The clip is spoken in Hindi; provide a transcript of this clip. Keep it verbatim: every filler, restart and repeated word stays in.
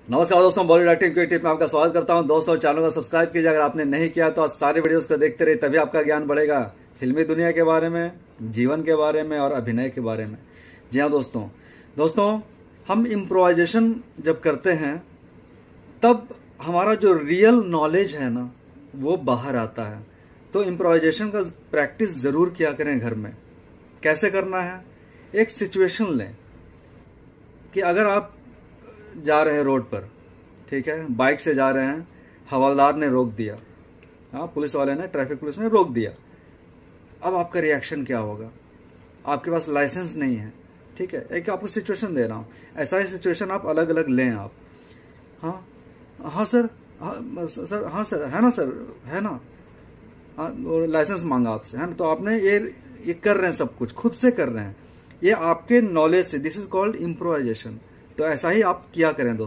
नमस्कार दोस्तों, बॉलीवुड एक्टिंग क्रिएटिव में आपका स्वागत करता हूं। दोस्तों चैनल को सब्सक्राइब कीजिए अगर आपने नहीं किया तो। आज सारे वीडियोस को देखते रहिए, तभी आपका ज्ञान बढ़ेगा फिल्मी दुनिया के बारे में, जीवन के बारे में और अभिनय के बारे में। जी हाँ दोस्तों दोस्तों हम इम्प्रोवाइजेशन जब करते हैं तब हमारा जो रियल नॉलेज है ना वो बाहर आता है। तो इम्प्रोवाइजेशन का प्रैक्टिस जरूर किया करें घर में। कैसे करना है, एक सिचुएशन लें कि अगर आप जा रहे हैं रोड पर, ठीक है, बाइक से जा रहे हैं, हवलदार ने रोक दिया, हाँ पुलिस वाले ने, ट्रैफिक पुलिस ने रोक दिया। अब आपका रिएक्शन क्या होगा? आपके पास लाइसेंस नहीं है, ठीक है, एक आपको सिचुएशन दे रहा हूं, ऐसा ही सिचुएशन आप अलग अलग लें आप। हाँ हाँ सर, हाँ सर, हाँ सर, है ना सर, है ना, हाँ लाइसेंस मांगा आपसे, है ना। तो आपने ये ये कर रहे हैं, सब कुछ खुद से कर रहे हैं, ये आपके नॉलेज से। This is called improvisation. तो ऐसा ही आप किया करें दोस्तों।